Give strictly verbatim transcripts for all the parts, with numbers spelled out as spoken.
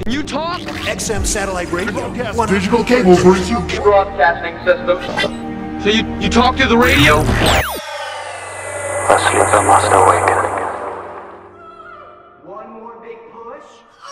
Can you talk? X M satellite radio. Digital cable for broadcasting system. So you, you talk to the radio? The sleeper must awaken. One more big push.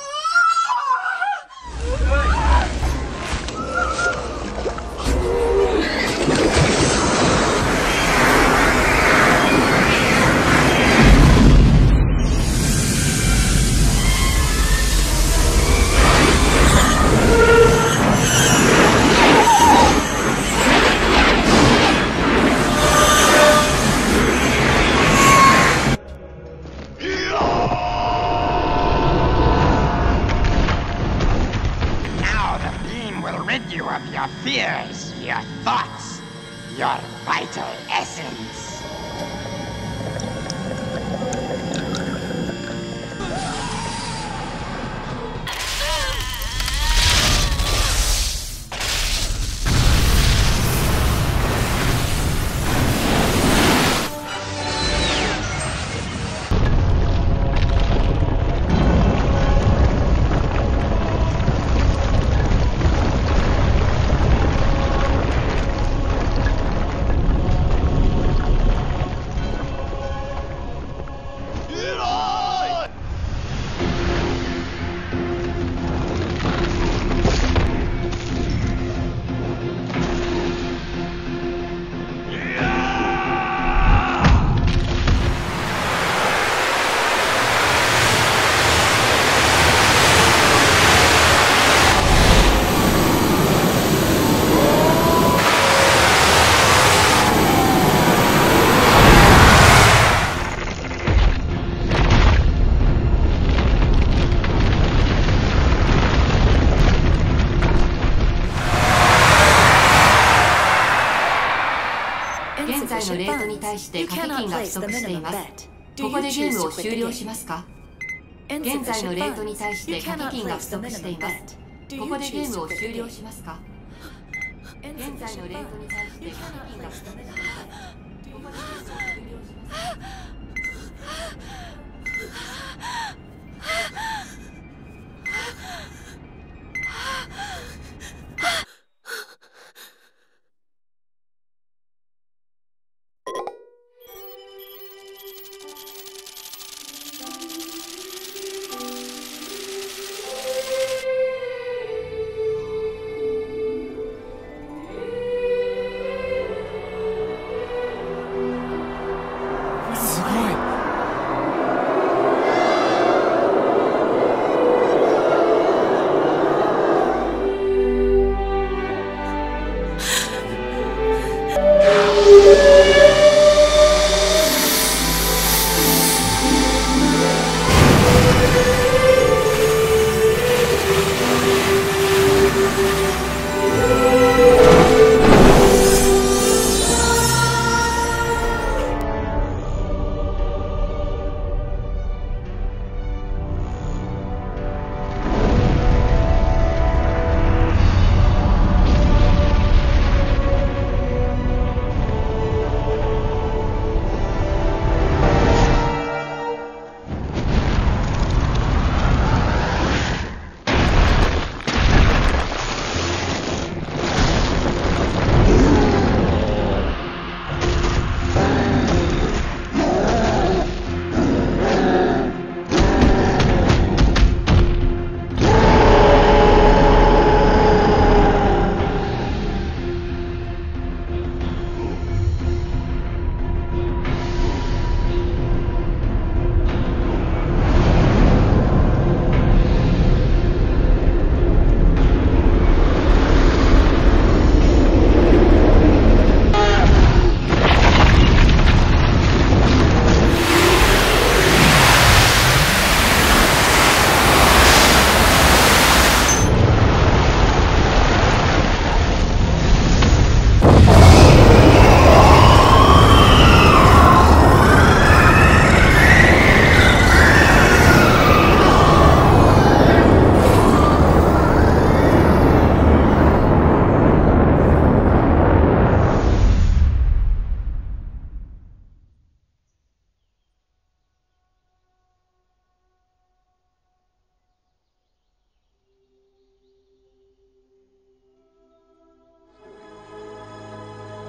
Rid you of your fears, your thoughts, your vital essence. 現在のレートに対して掛け金が不足しています。ここでゲームを終了しますか？現在のレートに対して掛け金が不足しています。ここでゲームを終了しますか？現在のレートに対して掛け金が不足しています。ここでゲームを終了しますか？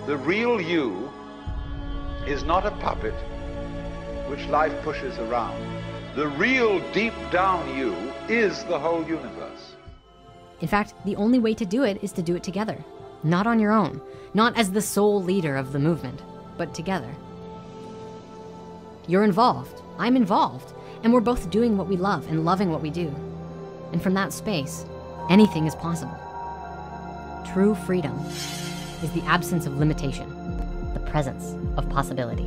The real you is not a puppet which life pushes around. The real deep down you is the whole universe. In fact, the only way to do it is to do it together. Not on your own, not as the sole leader of the movement, but together. You're involved, I'm involved, and we're both doing what we love and loving what we do. And from that space, anything is possible. True freedom is the absence of limitation, the presence of possibility.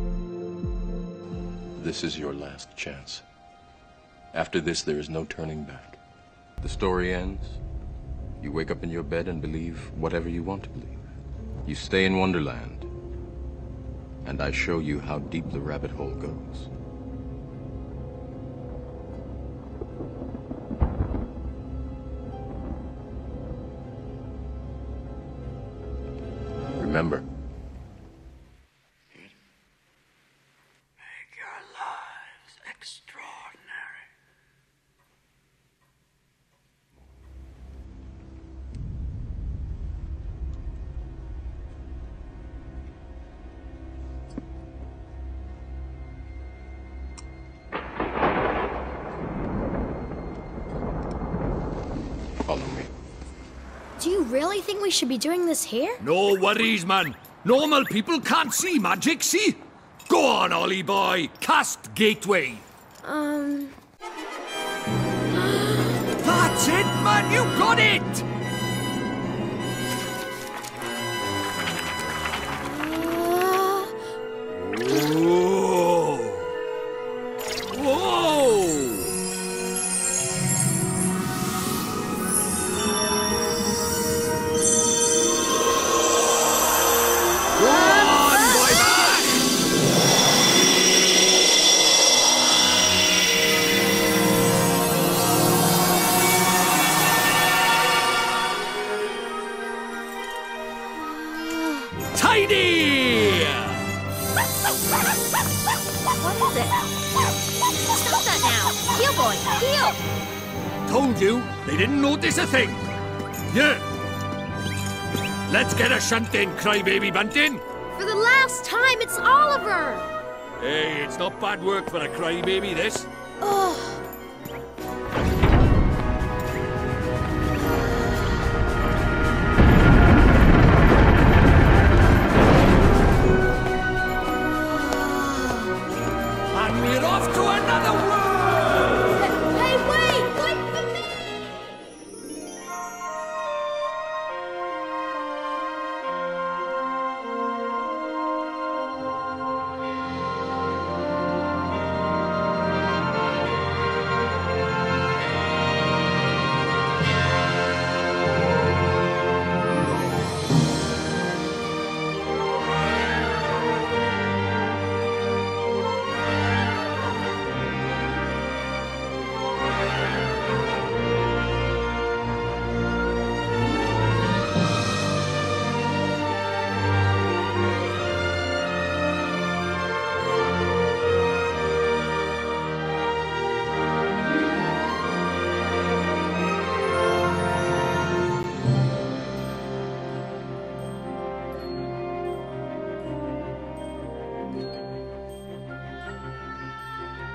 This is your last chance. After this, there is no turning back. The story ends. You wake up in your bed and believe whatever you want to believe. You stay in Wonderland, and I show you how deep the rabbit hole goes. Remember, Make your lives extraordinary. follow me. Do you really think we should be doing this here? No worries, man. Normal people can't see magic, see? Go on, Ollie boy. Cast Gateway. Um... That's it, man. You got it. Whoa. Whoa. Tidy! What is it? Stop that now! Heel, boy! Heel! Told you, they didn't notice a thing. Yeah. Let's get a shunt in, crybaby bunting. For the last time, it's Oliver! Hey, it's not bad work for a crybaby, this. Ugh. And we're off to another world! Hey, wait! Wait for me!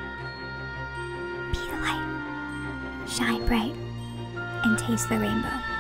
Shine bright and taste the rainbow.